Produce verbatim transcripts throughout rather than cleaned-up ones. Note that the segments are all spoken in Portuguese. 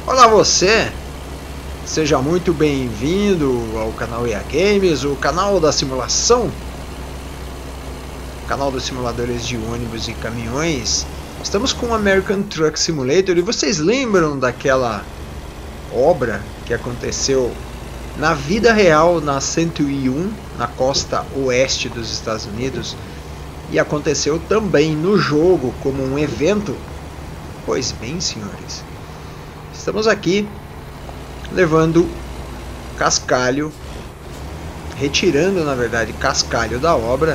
Olá você, seja muito bem-vindo ao canal E A Games, o canal da simulação, o canal dos simuladores de ônibus e caminhões. Estamos com o American Truck Simulator e vocês lembram daquela obra que aconteceu na vida real na cento e um, na costa oeste dos Estados Unidos, e aconteceu também no jogo como um evento? Pois bem, senhores, estamos aqui levando cascalho, retirando na verdade cascalho da obra,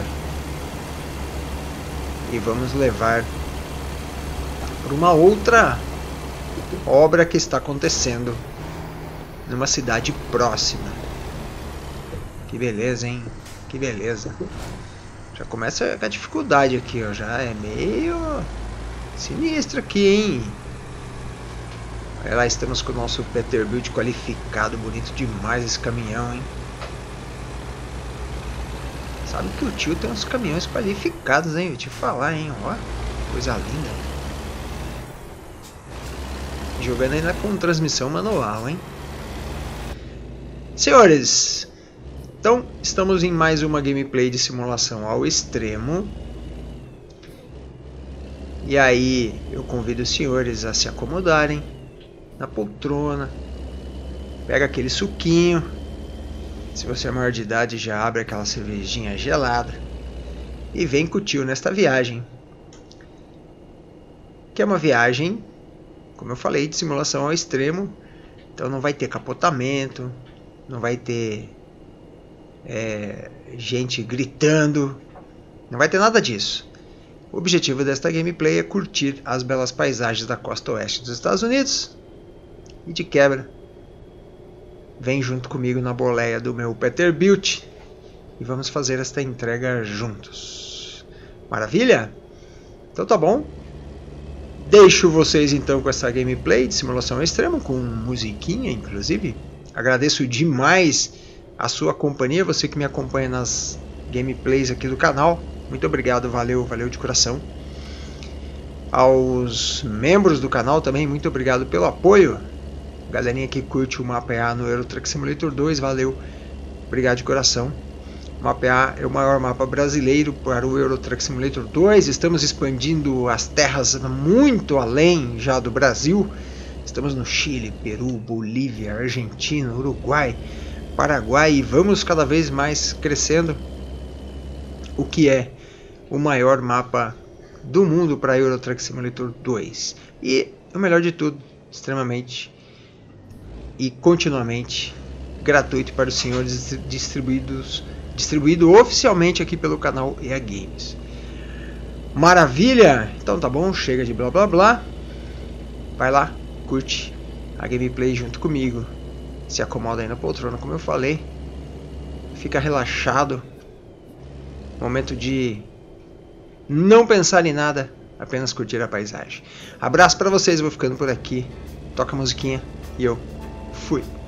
e vamos levar para uma outra obra que está acontecendo numa cidade próxima. Que beleza, hein? Que beleza. Já começa com a dificuldade aqui, ó. Já é meio sinistro aqui, hein? Olha lá, estamos com o nosso Peterbilt qualificado. Bonito demais esse caminhão, hein? Sabe que o tio tem uns caminhões qualificados, hein? Vou te falar, hein? Ó, coisa linda. Jogando ainda com transmissão manual, hein? Senhores, então estamos em mais uma gameplay de simulação ao extremo. E aí eu convido os senhores a se acomodarem na poltrona, pega aquele suquinho, se você é maior de idade já abre aquela cervejinha gelada e vem com o tio nesta viagem, que é uma viagem, como eu falei, de simulação ao extremo. Então não vai ter capotamento, não vai ter é, gente gritando, não vai ter nada disso. O objetivo desta gameplay é curtir as belas paisagens da costa oeste dos Estados Unidos. E de quebra, vem junto comigo na boleia do meu Peterbilt e vamos fazer esta entrega juntos. Maravilha? Então tá bom. Deixo vocês então com essa gameplay de simulação ao extremo, com musiquinha inclusive. Agradeço demais a sua companhia, você que me acompanha nas gameplays aqui do canal. Muito obrigado, valeu, valeu de coração. Aos membros do canal também, muito obrigado pelo apoio. Galerinha que curte o mapa E A no Euro Truck Simulator dois, valeu, obrigado de coração. O mapa E A é o maior mapa brasileiro para o Euro Truck Simulator dois. Estamos expandindo as terras muito além já do Brasil. Estamos no Chile, Peru, Bolívia, Argentina, Uruguai, Paraguai e vamos cada vez mais crescendo, o que é o maior mapa do mundo para Euro Truck Simulator dois. E o melhor de tudo, extremamente e continuamente gratuito para os senhores, distribuídos distribuído oficialmente aqui pelo canal E A Games. Maravilha! Então tá bom, chega de blá blá blá. Vai lá, curte a gameplay junto comigo. Se acomoda aí na poltrona, como eu falei. Fica relaxado. Momento de não pensar em nada, apenas curtir a paisagem. Abraço pra vocês, eu vou ficando por aqui. Toca a musiquinha e eu fui.